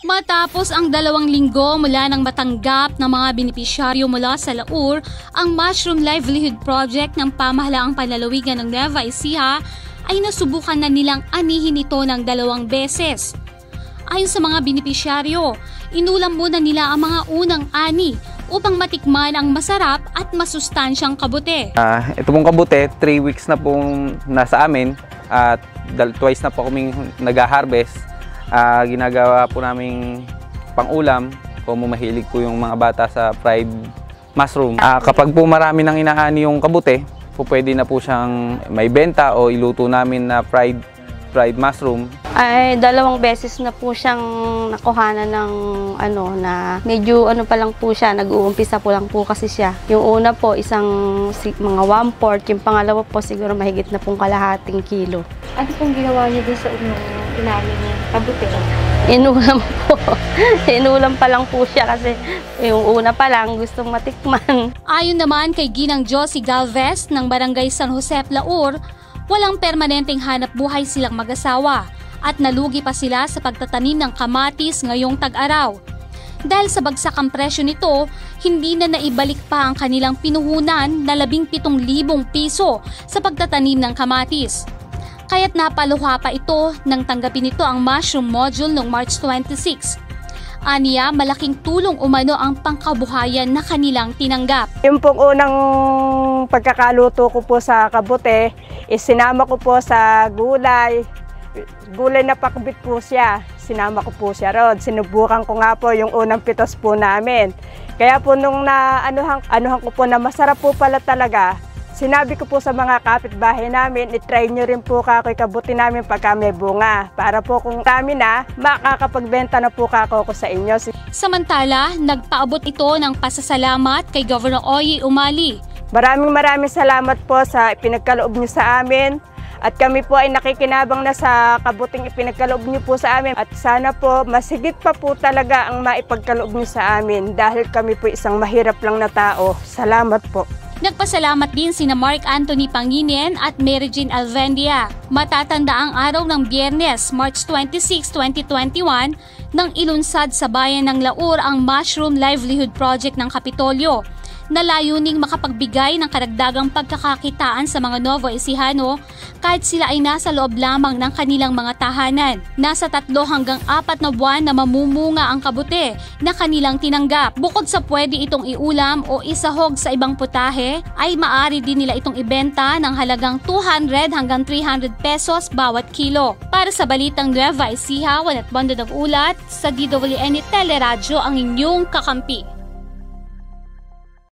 Matapos ang 2 linggo mula nang matanggap ng mga benepisyaryo mula sa Laur ang Mushroom Livelihood Project ng pamahalaang panlalawigan ng Nueva Ecija, ay nasubukan na nilang anihin ito ng 2 beses. Ayon sa mga benepisyaryo, inulam muna nila ang mga unang ani upang matikman ang masarap at masustansyang kabute. Ito pong kabute, 3 weeks na pong nasa amin at twice na po kaming nag-harvest. Ginagawa po naming pang-ulam kung mahilig po yung mga bata sa fried mushroom. Kapag po marami nang inaani yung kabute, po pwede na po siyang may benta o iluto namin na fried mushroom. Ay 2 beses na po siyang nakuhanan ng na medyo pa lang po siya, nag-uumpisa po lang po kasi siya. Yung una po mga 1/4, yung pangalawa po siguro mahigit na pong kalahating kilo. Ano pong ginawa niyo dun sa unang inamin niya? Kabute? Inulam po. Inulam pa lang po siya kasi yung una pa lang gustong matikman. Ayon naman kay Ginang Josie Galvez ng Barangay San Jose, Laur, walang permanenteng hanap buhay silang mag-asawa at nalugi pa sila sa pagtatanim ng kamatis ngayong tag-araw. Dahil sa bagsak ang presyo nito, hindi na naibalik pa ang kanilang pinuhunan na 17,000 piso sa pagtatanim ng kamatis. Kaya't napaluha pa ito nang tanggapin nito ang mushroom module noong March 26. Aniya, malaking tulong umano ang pangkabuhayan na kanilang tinanggap. Yung pong unang pagkakaluto ko po sa kabute, sinama ko po sa gulay na pakbit po siya. Sinama ko po siya ron. Sinubukan ko nga po yung unang pitos po namin. Kaya po nung anuhan ko po na masarap po pala talaga, sinabi ko po sa mga kapitbahay namin, i-try nyo rin po kakoy kabuti namin pagka may bunga. Para po kung kami na, makakapagbenta na po kako ko sa inyo. Samantala, nagpaabot ito ng pasasalamat kay Governor Oye Umali. Maraming salamat po sa ipinagkaloob nyo sa amin. At kami po ay nakikinabang na sa kabuting ipinagkaloob niyo po sa amin. At sana po masigit pa po talaga ang maipagkaloob niyo sa amin dahil kami po isang mahirap lang na tao. Salamat po. Nagpasalamat din sina Mark Anthony Panginen at Mary Jean Alvendia. Matatanda ang araw ng Biyernes, March 26, 2021, nang ilunsad sa bayan ng Laur ang Mushroom Livelihood Project ng Kapitolyo, na layuning makapagbigay ng karagdagang pagkakakitaan sa mga Nuevo Ecijano kahit sila ay nasa loob lamang ng kanilang mga tahanan. Nasa 3 hanggang 4 na buwan na mamumunga ang kabute na kanilang tinanggap. Bukod sa pwede itong iulam o isahog sa ibang putahe, ay maaari din nila itong ibenta ng halagang 200 hanggang 300 pesos bawat kilo. Para sa Balitang Nueva Ecija, Juanette Banda nag-ulat, sa DWN Teleradyo ang inyong kakampi.